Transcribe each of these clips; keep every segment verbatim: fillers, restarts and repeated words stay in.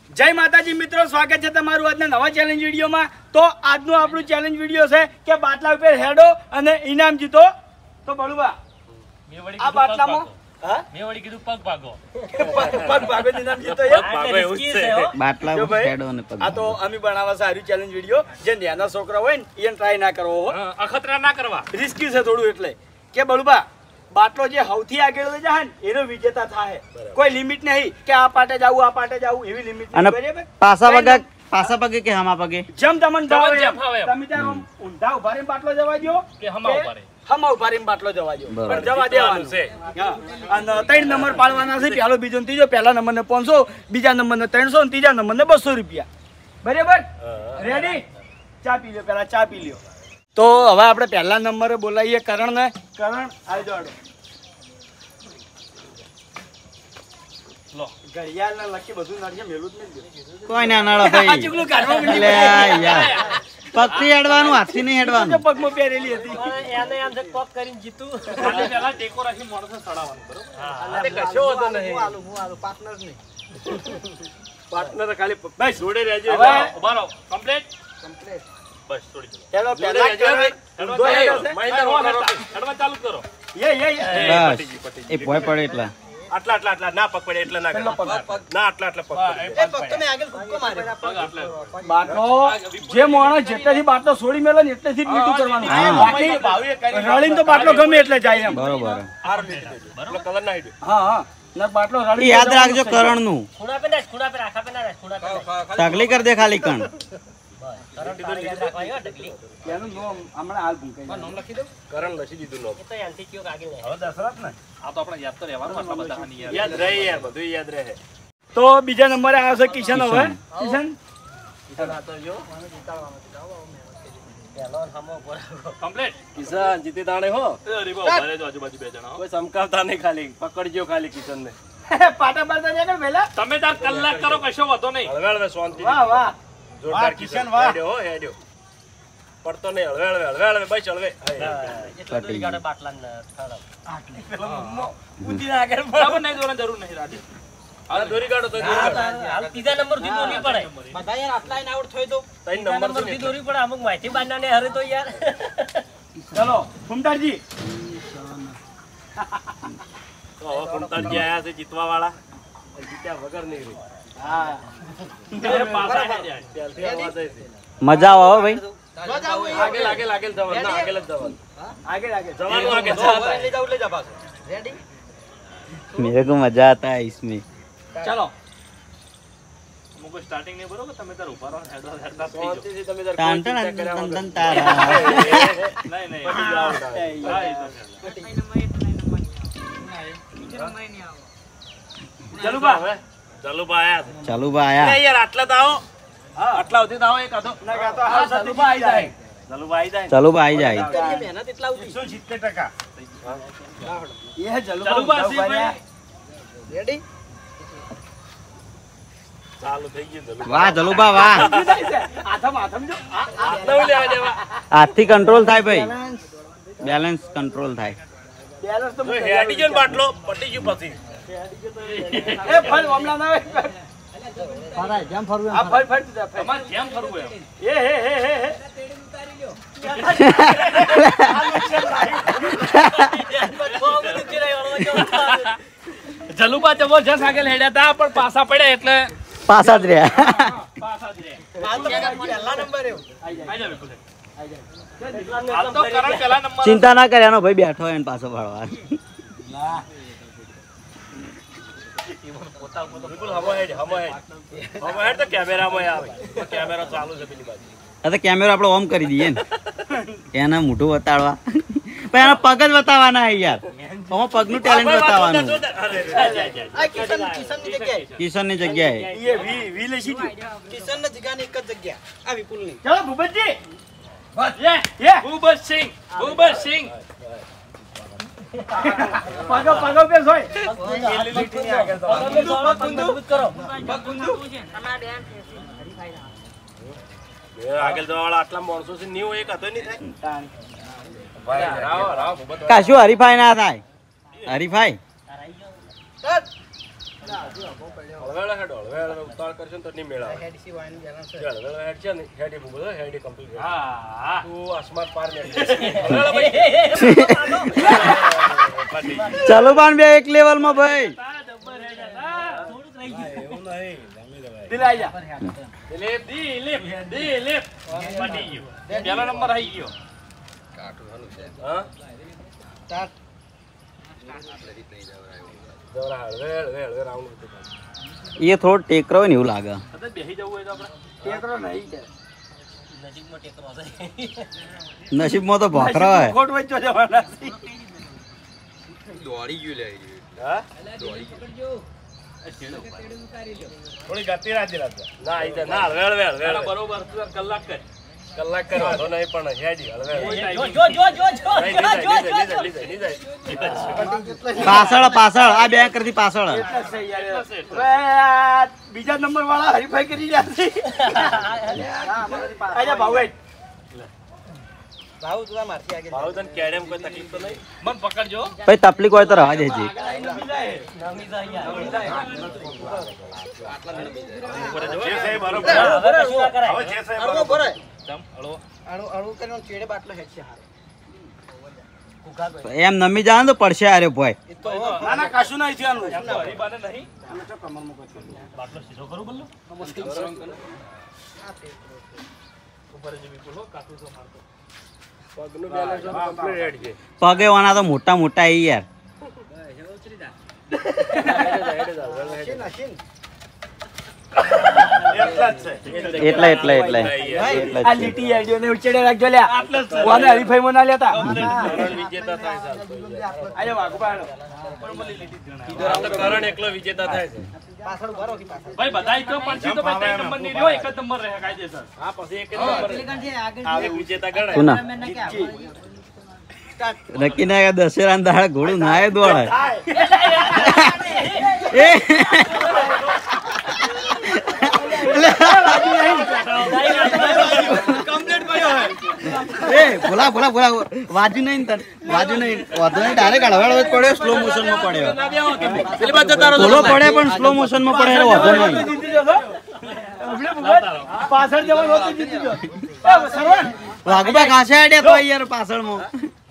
જય માતાજી મિત્રો, સ્વાગત છે તમારું આજના નવા ચેલેન્જ વિડીયોમાં। તો આજનું આપણું ચેલેન્જ વિડીયો છે કે બાટલા ઉપર હેડો અને ઇનામ જીતો। તો બળુબા આ બાટલામાં હા મે વળી કીધું પગ ભાગો પગ ભાગો ઇનામ જીતો યાર ભાગો એવું છે બાટલા ઉપર હેડો અને પગ આ તો અમે બનાવવા સારું ચેલેન્જ વિડીયો જે નાના છોકરા હોય ને એને ટ્રાય ના કરવો હો, અખતરા ના કરવા, રિસ્કી છે થોડું। એટલે કે બળુબા બાટલો જે સૌથી આગળ લઈ જાય ને એનો વિજેતા થાય। કોઈ લિમિટ નહીં કે આ પાટે જાવું આ પાટે જાવું એવી લિમિટ નહીં। બરાબર પાસા પગે પાસા પગે કે હમા પગે જેમ તમને ભાવે તમે ત્યાં ઊંધા ઉભા રહીને બાટલો જવા દો કે હમા ઉભા રહી હમા ઉભા રહીને બાટલો જવા દો, પણ જવા દેવાનું છે। હા અને ત્રણ નંબર પાડવાના છે, પહેલો બીજો ત્રીજો। પહેલા નંબર ને પાંચસો, બીજા નંબર ને ત્રણસો, ત્રીજા નંબર ને બસો રૂપિયા। બરાબર રેડી? ચા પી લ્યો, પહેલા ચા પી લ્યો। તો હવે આપણે પહેલા નંબરે બોલાવીએ કરણ ને। કરણ આવી જાડો લો ઘડિયાળ ને લખી બધું નાખી મેલું જ નહીં કોઈ ના નાળો ભાઈ આ ચુકલું કાઢવા મળી લે યાર પગથી હેડવાનું હાથથી નહીં હેડવાનું પગમાં પહેરેલી હતી એને આમ જે કોક કરીને જીતું ખાલી પહેલા ટેકો રાખી મોણસો સડાવવાનું બરોબર હા તે કશો હતો નહીં હું આલું હું આલું પાર્ટનર નહીં પાર્ટનર ખાલી ભાઈ જોડે રહેજો ઉભા રહો કમ્પ્લીટ કમ્પ્લીટ બસ થોડી ચાલો પહેલા હેડો માઈન્ડર હેડવા ચાલુ કરો યે યે બસ એ ભોય પડે એટલા આટલા આટલા આટલા ના પગ પડે એટલે ના ના આટલા આટલા પગ પડે એ પગ તમે આગળ કુક્કો મારે પગ આટલા બાટલો જે મોણો જેટલેથી બાટલો છોડી મેલો ને એટલેથી જ મીઠું કરવાનું બાકી ભાવે કરી રળીને તો બાટલો ગમે એટલે જાય એમ બરોબર આર બરોબર કલર ના આઈડ્યો હા હા ના બાટલો રળી યાદ રાખજો કરણ નું ખૂણા પે ના ખૂણા પે રાખા પે ના ખૂણા પે તકલી કર દે ખાલી કણ કરણ તારે યાદ રાખવાયો તકલી કેનું નામ હમણાં હાલ ભૂંકાઈ નામ લખી દો કરણ લખી દીધું નામ એ તો યાંથી કયો આગળ નહીં હવે દશરથ ને આ તો આપણે યાદ તો રહેવાનું આટલા બધા ની યાદ યાદ રહે યાર બધું યાદ રહે। તો બીજા નંબરે આવે છે કિશન। હવે કિશન કિશન આ તો જો મને જીતાડવાનો છે જાઓ પહેલો હમો કમ્પ્લીટ કિશન જીતી દાણે હો અરે બા ભરે જો આજુબાજુ બે જણા કોઈ સમકાવતા નહીં, ખાલી પકડજો ખાલી કિશન ને પાટા પાટા ને કર વેલા તમે તાર કલાક કરો કશો વાતો નહીં હળવે હળવે શાંતિ વાહ વાહ જોરદાર કિશન વાહ હેડ્યો હેડ્યો પડતો નહીં હળવે હળવે હળવે હળવે બસ હળવે એટલા દોરી ગાડે બાટલા ને થાળો આટલે પેલો ઉડી આગળ બરાબર નહીં દોરવાની જરૂર નહીં રાજી આ દોરી ગાડો તો દોરી ગાડો હાલ ત્રીજા નંબર થી દોરી પડે બધા યાર આટલા ને આવડ થોય તો ત્રણ નંબર થી દોરી પડે અમુક માહિતી બાંધના ને હરે તો યાર ચલો ફુમતાજી તો ફુમતાજી આયા છે જીતવા વાળા જીત્યા વગર નહીં રે હા પાસા ચાલતી આવાજ છે મજા આવે ભાઈ आगे आगे आगे जवान ना आगे जवान आगे आगे जवान आगे ले जाओ ले जा पास रेडी मेरे को मजा आता है इसमें चलो मुको स्टार्टिंग नहीं बरोबर તમે તાર ઉપર રહો હેડો હેડતા શાંતિ થી તમે તાર કોઈ ચિંતા કર્યા વગર તારા નહીં નહીં પટી જાવ જલુબા જલુબા આયા જલુબા આયા યાર આટલા તો આવો આટલા સુધી દાવો એક હતો ના કે તો હા જલુબા આવી જાય જલુબા આવી જાય જલુબા આવી જાય મહેનત એટલા સુધી એકસો સિત્તેર ટકા એ જલુબા બન્યા રેડી ચાલુ થઈ ગયું વાહ જલુબા વાહ આથમ આથમ જો આટલો લેવા દેવા હાથથી કંટ્રોલ થાય ભાઈ બેલેન્સ કંટ્રોલ થાય બેલેન્સ તો હેડી ગયો બાટલો પટી ગયું પછી હેડી ગયો તો એ ફળ મામલા ના હોય ફરાય જેમ ફરવું આ ફળ ફળ તમાર જેમ ફરવું એ હે હે હે હે તેડી ઉતારી લ્યો જલુબા જબરજસ્ત આગળ હેડ્યા તા પણ પાસા પડ્યા એટલે પાસા જ રહ્યા પાસા જ રહ્યા પહેલા નંબર એવો આઈ જાય બિલકુલ આઈ જાય હાલ તો કરણ પહેલા નંબર ચિંતા ના કર્યાનો ભાઈ બેઠો એને પાછો પાડવા ના પોતા પોતા બિલકુલ હમો હેડ હમો હેડ હમો હેડ તો કેમેરામાં આવે કેમેરા ચાલુ છે પેલી બાજુ આ તો કેમેરો આપણે ઓમ કરી દઈએ ને એના મોઢું બતાડવા પણ એના પગ જ બતાવવાના હે યાર ઓમ પગનું ટેલેન્ટ બતાવવાનું આ કિશન કિશન ની જગ્યાએ કિશન ની જગ્યાએ એ વી વી લેસી કિશન ની જગ્યાની એક જ જગ્યા આ વિપુલ ની ચલો ભૂપતજી બસ લે યે ભૂપત સિંહ ભૂપત સિંહ પાગો પાગો બે સોય કેલી લીટી ની આગળ તો ગુંદુ પગ ગુંદુ કરો પગ ગુંદુ તમારા બેન હરીફાઈ ના એ આગળ જવાવાળા આટલા માણસો છે નીવ એક હતો નહીં થાય ભાઈ રાવ રાવ ભૂપત કાશું હરીફાઈ ના થાય હરીફાઈ હળવેળા હેડો હળવેળા ઉતાર કરશો ને તો નહીં મેળા હેડસી વાયનું બેલેન્સ છે હળવેળા હેડ છે ને હેડી મૂકો તો હેડી કમ્પ્લીટ હા તું આસમાન પાર ને હળવેળા ભાઈ ચાલો બાન બે એક લેવલ માં ભાઈ થોડુંક રહી ગયું એવું નહીં દિલાઈ જા દિલીપ દિલીપ દિલીપ પડી ગયો પહેલો નંબર આવી ગયો કાટું હાલું છે હા સ્ટાર્ટ જવરા હળવેળ હળવેળ રાઉન્ડ એ થોડો ટેકરો હોય ને એવું લાગે કદાચ બેહી જવું હોય તો આપણે ટેકરો નહીં છે નજીકમાં ટેકરો હશે નસીબમાં તો ભાખરા હોય ખોટ વચ્ચે જવાના છે દોડી ગયું લે હા દોડી ગયું થોડી ગતિ રાખી રાખ ના આઈ જા ના હળવેળ હળવેળ હળવેળ બરોબર કલાક કર કલાક કરવા તો નહીં પણ હેડી હળવેળ જો જો જો જો પાછળ પાછળ આ બે કરતી પાછળ બીજા નંબર વાળા હરીફાઈ કરી રહ્યા છે આજા ભાવ ભાવ તું મારથી આગે ભાવ તને કેડેમ કોઈ તકલીફ તો નહીં મન પકડજો ભાઈ તકલીફ હોય તો રવા દેજે એમ નમી જાય તો પડશે આરે ભાઈ ના ના કશું નહીં થયાનું હરીબાને નહીં અમે તો કમરમાં કોઈ બાટલો સીધો કરું બોલો ઉપર જ બી બોલો કાટુ તો મારતો પગનું બેલેન્સ તો કમ્પ્લીટ હેડ છે પગે વાના તો મોટા મોટા ઈ યાર એટલે એટલે એટલે આ લીટી આઈડિયો ને ઉચેડે રાખજો લ્યા ઓને હરીફાઈ માં ના લેતા વિજેતા થાય છે આજો વાગુબા કરણ એકલો વિજેતા થાય છે પાછળ ઉભા રહો કે પાછળ ભાઈ બધાય તો પડશે તો ભાઈ ત્રણ નંબર ની રહ્યો એક જ નંબર રહે કાયદેસર હા પછી એક જ નંબર આવે વિજેતા ગણાય કોના નક્કી ના દશેરા દાડા ઘોડું નાય દોડે એ એ બોલા બોલા બોલા વાજુ નહીં તને વાજુ નહીં વાજુ નહીં ડાયરેક્ટ હળવાળો જ પડ્યો સ્લો મોશન માં પડ્યો બોલો પડે પણ સ્લો મોશન માં પડે વાંધો નહીં પાછળ જવાનું હતું જીતી ગયો સરવણ વાઘબા ખાસે આડ્યા તો યાર પાછળમાં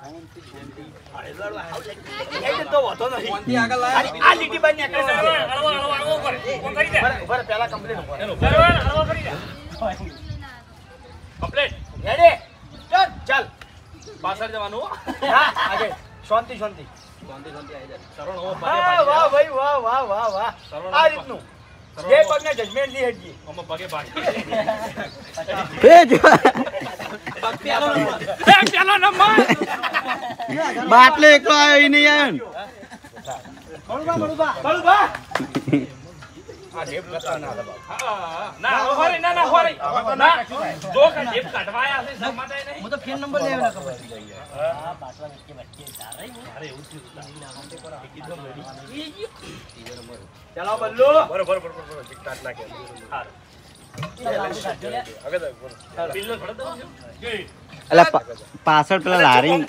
તો વાતો નથી આ લીટી બાઈ નીકળે છે હળવો હળવો હળવો ઉપર કરી દે ઉપર પહેલા કમ્પ્લીટ ઉપર હળવો કરી દે કમ્પ્લીટ રેડી ચાલ ચાલ પાછળ જવાનું હા આગે શાંતિ શાંતિ શાંતિ શાંતિ આવી જાય સરળ હો પગે વાહ ભાઈ વાહ વાહ વાહ વાહ આ રીતનું જે પગને જજમેન્ટ લી હેડજી ઓમાં પગે ભાગી એ જો પગ પેલો નંબર એ પેલો નંબર બાટલો એકલો આવ્યો ઈ નહીં આવ્યો બળુબા બળુબા બળુબા આ જેબ કતા ના દબાવ હા ના હોરે ના ના હોરે ના જો કે જેબ કાઢવાયા છે સમાદાય નહીં હું તો ફેન નંબર લેવા ના ખબર હા બાટલા નક્કી બચ્ચે તારે અરે એવું થયું કીધું રેડી ચાલો બલ્લુ બરોબર બરોબર બરોબર ટિકટાક નાખે હા અલા પાછળ પેલા લારી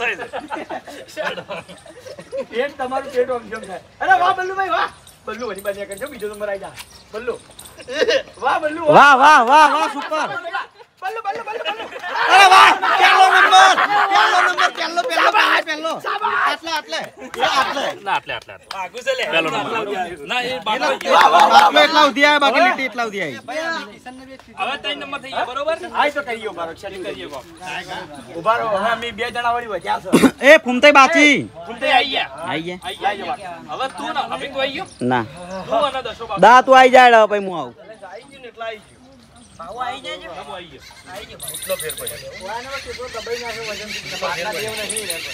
પેટ તમારું પેટ ઓમ જમ થાય અરે વાહ બલ્લુ ભાઈ વાહ બલ્લુ વળી બાજુ કરજો બીજો નંબર આવી જા બલ્લુ વાહ બલ્લુ વાહ વાહ વાહ વાહ સુપર બલ્લુ બલ્લુ બલ્લુ બલ્લુ અરે વાહ પહેલો નંબર પહેલો નંબર પહેલો પહેલો પહેલો આટલે આટલે આટલે ના આટલે આટલે આગુ છે લે પેલો નંબર ના એ બાટલો બાટલો એટલા ઉધી આયા બાકી લીટી એટલા ઉધી આવી હવે ત્રણ નંબર થઈ ગયા બરોબર આય તો કરીયો બારો ક્ષણી કરીયો બાપ ઉભા રહો હવે અમે બે જણા વળી વધ્યા છો એ ફૂમતાઈ બાચી ફૂમતે આવી ગયા આઈ ગયા આઈ ગયા હવે તું ના અભી તું આવી ગયો ના તું અને દશો બાપ દા તું આઈ જાય પછી હું આવું આવી ગયો ને એટલા આવી ગયો ભાવ આવી જાય છે હું આવી ગયો આવી ગયો એટલો ફેર પડ્યો વાના માં કેટલો દબાઈ નાખે વજન બાટલા દેવ નહીં રહેતો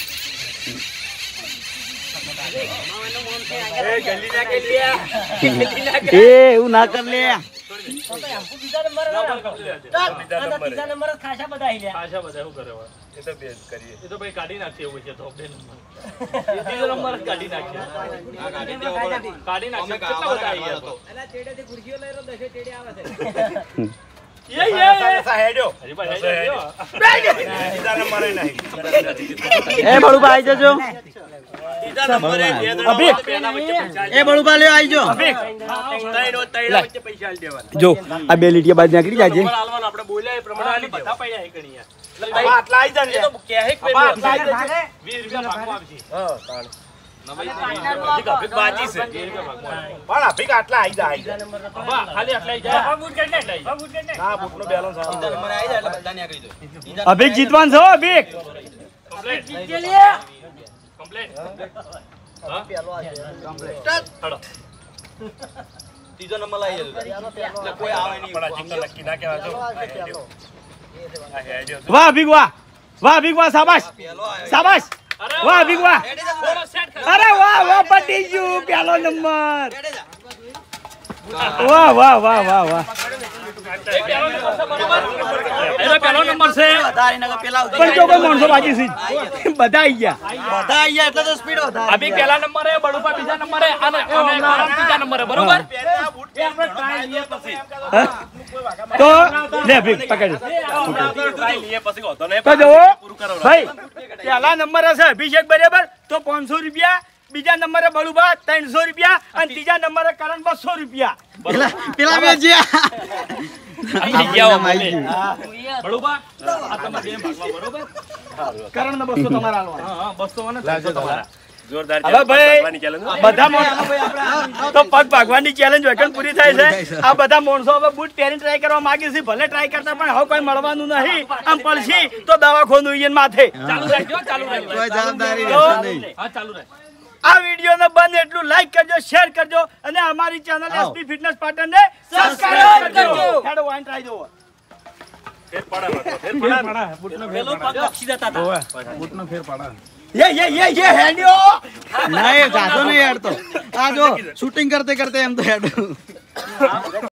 એ જલ્દી ના કે લ્યા જલ્દી ના કે એ એવું ના કર લે બીજા નંબર બીજા નંબર ખાસા બધા આવી લ્યા આશા બધા શું કરે એ તો બેસ કરીએ એ તો ભાઈ કાઢી નાખીએ એવું છે તો બે નંબર બીજો નંબર કાઢી નાખીએ કાઢી નાખીએ કેટલા બધા આવી ગયા તો એલા ચેડેથી ખુરશીઓ લઈ રહ્યો દસે ચેડે આવે છે એ એ સા હેડ્યો હરી ભાઈ હેડ્યો બીજા નંબરે નહીં એ બળુબા આવી જજો બીજા નંબરે બે જણા અભી. પેલા વચ્ચે પૈસા એ બળુબા લ્યો આવી જો ત્રણ ત્રણ વચ્ચે પૈસા આલી દેવાના જો આ બે લીટીયા બાદ નીકળી જાજે નંબર આલવાનો આપણે બોલ્યા એ પ્રમાણે આલી બધા પડ્યા એકણી યાર દેવા આટલા આવી જાય એ તો કે હે કે આટલા આવી જાય વીસ રૂપિયા ભાગમાં આવશે હા તાણ નવાઈ બાજી છે વીસ રૂપિયા ભાગમાં પણ અભિક આટલા આવી જાય બા ખાલી આટલા જાય હા બૂટ કાઢ લે હા બૂટ કાઢ લે ના બુકનો બેલેન્સ આવે અભિક જીતવાન છો અભિક કમ્પ્લીટ જીતી લે કમ્પ્લીટ હા હડો ત્રીજો નંબર લાવી જજો એટલે કોઈ આવે નહીં પણ આ જીંગલ નક્કી ના કહેવા જો આ હેડ્યો આ હેડ્યો વાહ અભિક વાહ વાહ અભિક વાહ શાબાશ શાબાશ વાહ અભિક વાહ થોડો સેટ કર અરે વાહ વાહ પટી ગયું પહેલો નંબર વાહ વાહ વાહ વાહ વાહ એ પેલો નંબર છે બરોબર એનો પેલો નંબર છે વધારે નગર પેલા પણ જો કોઈ માણસો બાજી છે બધા આવી ગયા બધા આવી ગયા એટલે તો સ્પીડ વધારે અભી પહેલા નંબરે બડુપા બીજા નંબરે અને અને કારમ ત્રીજા નંબરે બરોબર એ આપણે ટ્રાય લઈએ પછી હા? તો લે અભિક પકડ ટ્રાય લઈએ પછી હોતો નહીં તો જુઓ પૂરું કરો ભાઈ પહેલા નંબર હશે અભિષેક બરાબર તો પાંચસો રૂપિયા બીજા નંબરે બળુબા ત્રણસો રૂપિયા અને ત્રીજા નંબરે કરણ બસો રૂપિયા પેલા પેલા બે જ્યાં આવી ગયા બડુપા આ તમારે બે ભાગમાં બરોબર કરણ ને બસો તમારા હાલવાના. હા હા બસો અને ત્રણસો તમારા જોરદાર હવે ભાઈ ચેલેન્જ challenge. બધા માણસો તો પગ ભાગવાની ચેલેન્જ વેકન પૂરી થાય છે આ બધા માણસો હવે બૂટ પહેરીને ટ્રાય કરવા માંગે છે ભલે ટ્રાય કરતા પણ હવે કોઈ મળવાનું નહીં આમ પડશી તો દવાખાનું ઈયન માથે ચાલુ રાખજો ચાલુ રાખજો કોઈ જવાબદારી રહેશે નહીં હા ચાલુ રાખ આ વિડીયોને બંધ એટલું લાઈક કરજો શેર કરજો અને અમારી ચેનલ એસપી ફિટનેસ પાટણને સબસ્ક્રાઇબ કરજો હેડો વાઈન ટ્રાય દો ફેર પાડા ફેર પાડા. પેલો પગ અક્ષી જતા હતા યે યે યે યે હેડ્યો નહીં જાતો નહીં હેડતો આ જો શૂટિંગ કરતે કરતે એમ તો હેડું